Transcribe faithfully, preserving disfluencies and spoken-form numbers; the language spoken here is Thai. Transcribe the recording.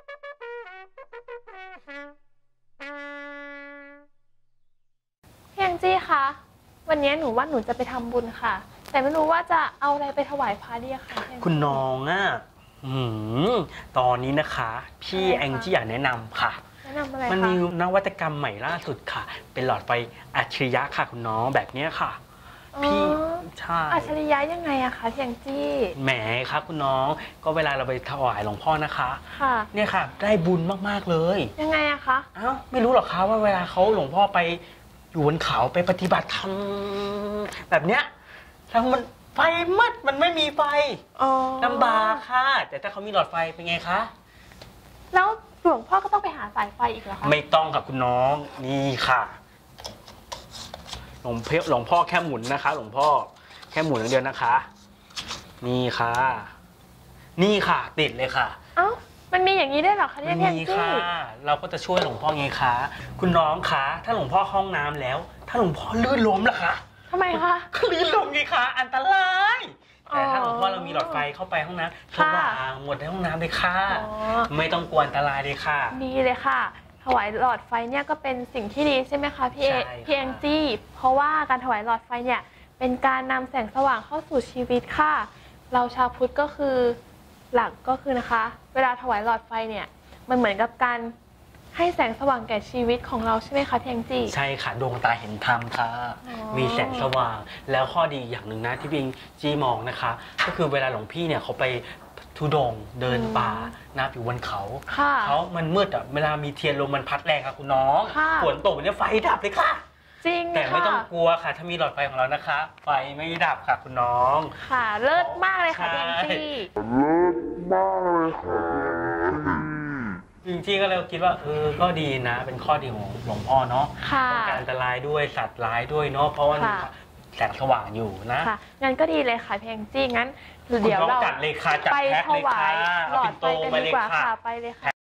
พี่แองจี้คะวันนี้หนูว่าหนูจะไปทำบุญค่ะแต่ไม่รู้ว่าจะเอาอะไรไปถวายพระดีค่ะคุณน้องอ่ะตอนนี้นะคะพี่แองจี้อยากแนะนำค่ะแนะนำอะไรคะมันมีนวัตกรรมใหม่ล่าสุดค่ะเป็นหลอดไฟอัจฉริยะค่ะคุณน้องแบบนี้ค่ะพี่ใช่อัจฉริยะยังไงอะคะพี่แองจี้แหมครับคุณน้องก็เวลาเราไปถวายหลวงพ่อนะคะค่ะเนี่ยค่ะได้บุญมากๆเลยยังไงอะคะอ้าวไม่รู้หรอคะว่าเวลาเขาหลวงพ่อไปอยู่บนเขาไปปฏิบัติธรรมแบบเนี้ยแล้วมันไฟมืดมันไม่มีไฟลำบากค่ะแต่ถ้าเขามีหลอดไฟเป็นไงคะแล้วหลวงพ่อก็ต้องไปหาสายไฟอีกเหรอคะไม่ต้องค่ะคุณน้องนี่ค่ะหลวงพ่อหลวงพ่อแค่หมุนนะคะ หลวงพ่อแค่หมุนอย่างเดียวนะคะนี่ค่ะนี่ค่ะติดเลยค่ะเอ้ามันมีอย่างนี้ได้หรอคะเนี่ยมีค่ะเราก็จะช่วยหลวงพ่อไงคะคุณน้องคะถ้าหลวงพ่อเข้าห้องน้ำแล้วถ้าหลวงพ่อลื่นล้มล่ะคะทำไมคะลื่นล้มไงคะอันตรายแต่ถ้าหลวงพ่อเรามีหลอดไฟเข้าไปห้องน้ำสว่างหมดในห้องน้ำเลยค่ะไม่ต้องกลัวอันตรายเลยค่ะดีเลยค่ะถวายหลอดไฟเนี่ยก็เป็นสิ่งที่ดีใช่ไหมคะพี่เอพี่แองจี้เพราะว่าการถวายหลอดไฟเนี่ยเป็นการนำแสงสว่างเข้าสู่ชีวิตค่ะเราชาวพุทธก็คือหลักก็คือนะคะเวลาถวายหลอดไฟเนี่ยมันเหมือนกับการให้แสงสว่างแก่ชีวิตของเราใช่ไหมคะพี่แองจี้ใช่ค่ะดวงตาเห็นธรรมค่ะมีแสงสว่างแล้วข้อดีอย่างหนึ่งนะที่พี่แองจี้มองนะคะก็คือเวลาหลวงพี่เนี่ยเขาไปทุดงเดินป่านะอยู่บนเขาเขามันมืดอ่ะเวลามีเทียนลมมันพัดแรงค่ะคุณน้องฝนตกเนี่ยไฟดับเลยค่ะจริงแต่ไม่ต้องกลัวค่ะถ้ามีหลอดไฟของเรานะคะไฟไม่ดับค่ะคุณน้องค่ะเลิศมากเลยค่ะพี่แองจี้เลิศมากเลยค่ะจริงๆก็เลยคิดว่าเออก็ดีนะเป็นข้อดีของหลวงพ่อเนาะป้องกันอันตรายด้วยสัตว์ร้ายด้วยเนาะเพราะว่าแสงสว่างอยู่นะค่ะงั้นก็ดีเลยค่ะพี่แองจี้งั้นเดี๋ยวเราไปถวายหลอดไฟกันดีกว่าค่ะไปเลยค่ะ